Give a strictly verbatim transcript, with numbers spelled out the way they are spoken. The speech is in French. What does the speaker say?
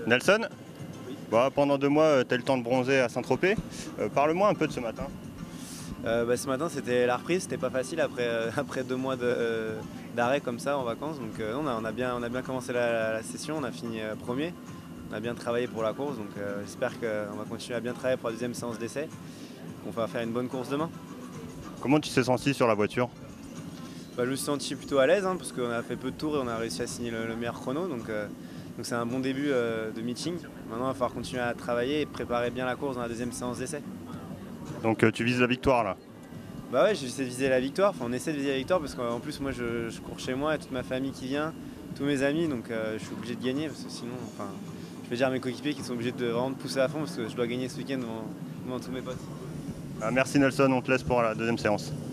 Nelson, Oui. bah, pendant deux mois, tu as eu le temps de bronzer à Saint-Tropez. Euh, Parle-moi un peu de ce matin. Euh, bah, ce matin c'était la reprise, c'était pas facile après, euh, après deux mois de, euh, d'arrêt comme ça en vacances. Donc euh, on, a, on, a bien, on a bien commencé la, la, la session, on a fini euh, premier. On a bien travaillé pour la course, donc euh, j'espère qu'on va continuer à bien travailler pour la deuxième séance d'essai. On va faire une bonne course demain. Comment tu t'es senti sur la voiture? Bah, je me suis senti plutôt à l'aise hein, parce qu'on a fait peu de tours et on a réussi à signer le, le meilleur chrono. Donc euh, donc c'est un bon début euh, de meeting. Maintenant il va falloir continuer à travailler et préparer bien la course dans la deuxième séance d'essai. Donc euh, tu vises la victoire là. Bah ouais, j'essaie de viser la victoire, enfin on essaie de viser la victoire parce qu'en plus moi je, je cours chez moi et toute ma famille qui vient, tous mes amis, donc euh, je suis obligé de gagner parce que sinon, enfin, je vais dire à mes coéquipiers qu'ils sont obligés de vraiment de pousser à fond parce que je dois gagner ce week-end devant, devant tous mes potes. Ah, merci Nelson, on te laisse pour la deuxième séance.